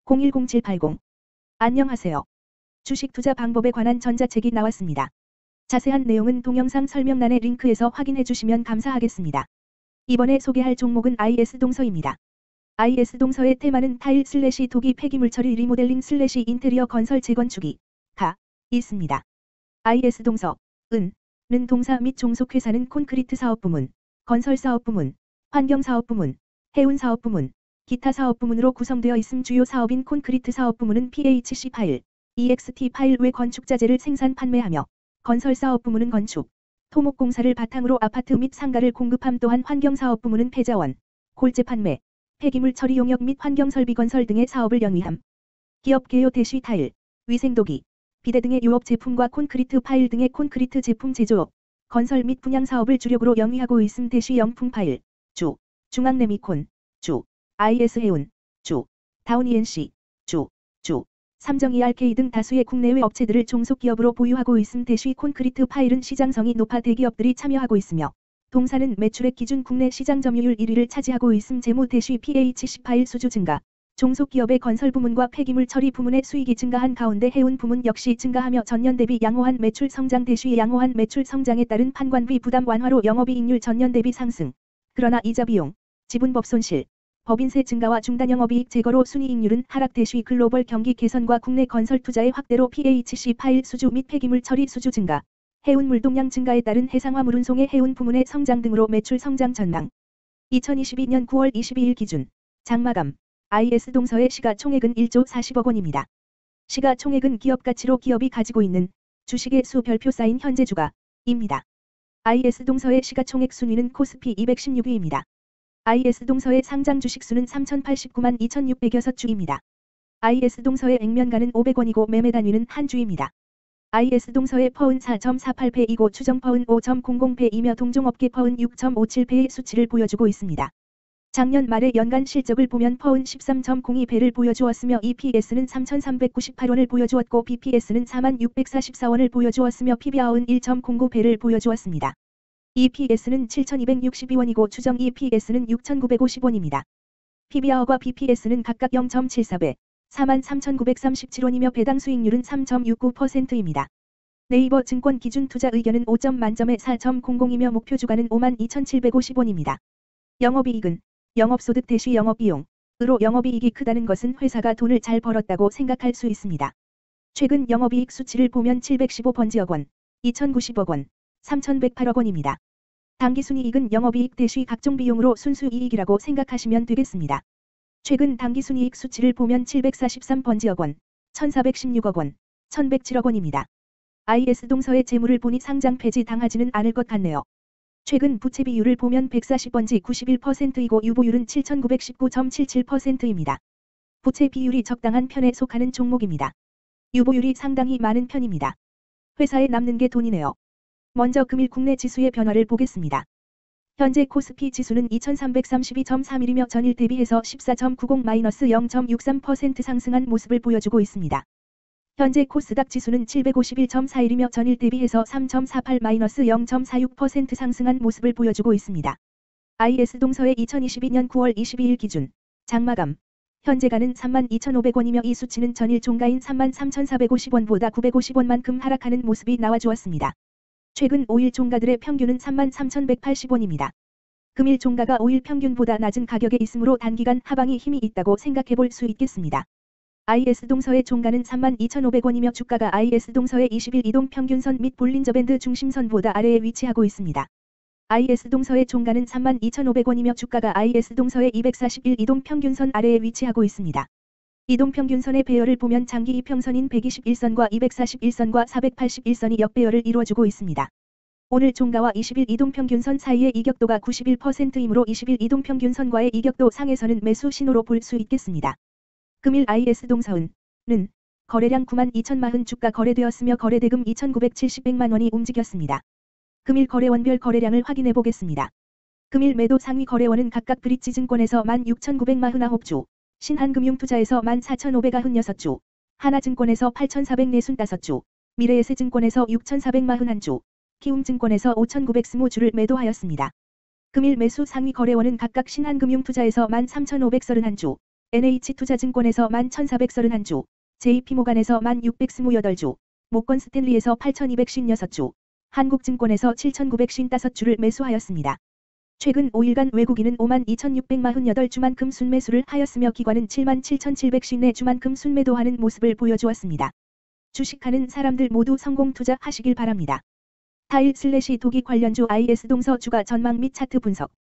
010780. 안녕하세요. 주식 투자 방법에 관한 전자책이 나왔습니다. 자세한 내용은 동영상 설명란의 링크에서 확인해 주시면 감사하겠습니다. 이번에 소개할 종목은 IS 동서입니다. IS 동서의 테마는 타일 / 도기 폐기물 처리 리모델링 / 인테리어 건설 재건축이 가 있습니다. IS 동서 는 동사 및 종속회사는 콘크리트 사업 부문, 건설 사업 부문, 환경 사업 부문, 해운 사업 부문, 기타 사업 부문으로 구성되어 있음. 주요 사업인 콘크리트 사업 부문은 PHC 파일, EXT 파일 외 건축 자재를 생산 판매하며 건설 사업 부문은 건축, 토목 공사를 바탕으로 아파트 및 상가를 공급함. 또한 환경 사업 부문은 폐자원, 골재 판매, 폐기물 처리 용역 및 환경 설비 건설 등의 사업을 영위함. 기업 개요 대쉬 타일, 위생도기, 비대 등의 유업 제품과 콘크리트 파일 등의 콘크리트 제품 제조업, 건설 및 분양 사업을 주력으로 영위하고 있음. 대쉬 영풍 파일, 주, 중앙레미콘, 주, IS 해운, 주, 다운 ENC, 주, 삼정 ERK 등 다수의 국내외 업체들을 종속기업으로 보유하고 있음. 대쉬 콘크리트 파일은 시장성이 높아 대기업들이 참여하고 있으며 동사는 매출액 기준 국내 시장 점유율 1위를 차지하고 있음. 재무 대쉬 PHC 파일 수주 증가, 종속기업의 건설 부문과 폐기물 처리 부문의 수익이 증가한 가운데 해운 부문 역시 증가하며 전년 대비 양호한 매출 성장. 대쉬 양호한 매출 성장에 따른 판관비 부담 완화로 영업이익률 전년 대비 상승. 그러나 이자 비용, 지분법 손실, 법인세 증가와 중단 영업이익 제거로 순이익률은 하락. 대쉬 글로벌 경기 개선과 국내 건설 투자의 확대로 PHC 파일 수주 및 폐기물 처리 수주 증가, 해운 물동량 증가에 따른 해상화 물운송의 해운 부문의 성장 등으로 매출 성장 전망. 2022년 9월 22일 기준 장마감 IS 동서의 시가총액은 1조 40억 원입니다. 시가총액은 기업가치로 기업이 가지고 있는 주식의 수 별표 쌓인 현재 주가입니다. IS 동서의 시가총액 순위는 코스피 216위입니다. IS 동서의 상장 주식수는 3089만 2606주입니다. IS 동서의 액면가는 500원이고 매매 단위는 한 주입니다. IS 동서의 퍼은 4.48배이고 추정 퍼은 5.00배이며 동종업계 퍼은 6.57배의 수치를 보여주고 있습니다. 작년 말의 연간 실적을 보면 퍼은 13.02배를 보여주었으며 EPS는 3,398원을 보여주었고 BPS는 4,644원을 보여주었으며 PBR은 1.09배를 보여주었습니다. EPS는 7,262원이고 추정 EPS는 6,950원입니다. PBR과 BPS는 각각 0.74배, 43,937원이며 배당 수익률은 3.69%입니다. 네이버 증권 기준 투자 의견은 5점 만점에 4.00이며 목표 주가는 52,750원입니다. 영업이익은 영업소득 대쉬 영업비용으로 영업이익이 크다는 것은 회사가 돈을 잘 벌었다고 생각할 수 있습니다. 최근 영업이익 수치를 보면 715번지억 원, 2,090억 원, 3,108억 원입니다. 당기순이익은 영업이익 대쉬 각종 비용으로 순수이익이라고 생각하시면 되겠습니다. 최근 당기순이익 수치를 보면 743번지억 원, 1,416억 원, 1,107억 원입니다. IS 동서의 재물을 보니 상장 폐지 당하지는 않을 것 같네요. 최근 부채 비율을 보면 140번지 91%이고 유보율은 7,919.77%입니다. 부채 비율이 적당한 편에 속하는 종목입니다. 유보율이 상당히 많은 편입니다. 회사에 남는 게 돈이네요. 먼저 금일 국내 지수의 변화를 보겠습니다. 현재 코스피 지수는 2332.31이며 전일 대비해서 14.90-0.63% 상승한 모습을 보여주고 있습니다. 현재 코스닥 지수는 751.41이며 전일 대비해서 3.48-0.46% 상승한 모습을 보여주고 있습니다. IS 동서의 2022년 9월 22일 기준 장마감 현재가는 32,500원이며 이 수치는 전일 종가인 33,450원보다 950원만큼 하락하는 모습이 나와주었습니다. 최근 5일 종가들의 평균은 33,180원입니다. 금일 종가가 5일 평균보다 낮은 가격에 있으므로 단기간 하방이 힘이 있다고 생각해 볼 수 있겠습니다. IS 동서의 종가는 32,500원이며 주가가 IS 동서의 20일 이동 평균선 및 볼린저 밴드 중심선보다 아래에 위치하고 있습니다. IS 동서의 종가는 32,500원이며 주가가 IS 동서의 241 이동 평균선 아래에 위치하고 있습니다. 이동평균선의 배열을 보면 장기 이평선인 121선과 241선과 481선이 역배열을 이루어주고 있습니다. 오늘 종가와 20일 이동평균선 사이의 이격도가 91%이므로 20일 이동평균선과의 이격도 상에서는 매수 신호로 볼 수 있겠습니다. 금일 IS 동서은 거래량 92,040 주가 거래되었으며 거래대금 2,970백만 원이 움직였습니다. 금일 거래원별 거래량을 확인해 보겠습니다. 금일 매도 상위 거래원은 각각 브릿지증권에서 16,949주, 신한금융투자에서 14,596주, 하나증권에서 8,445주, 미래에셋증권에서 6,441주, 키움증권에서 5,920주를 매도하였습니다. 금일 매수 상위 거래원은 각각 신한금융투자에서 13,531주, NH투자증권에서 11,431주, JP모간에서 1,628주, 모건 스탠리에서 8,256주, 한국증권에서 7,955주를 매수하였습니다. 최근 5일간 외국인은 52,648주만큼 순매수를 하였으며 기관은 77,754주만큼 순매도하는 모습을 보여주었습니다. 주식하는 사람들 모두 성공 투자하시길 바랍니다. 타일/도기 관련주 IS 동서 주가 전망 및 차트 분석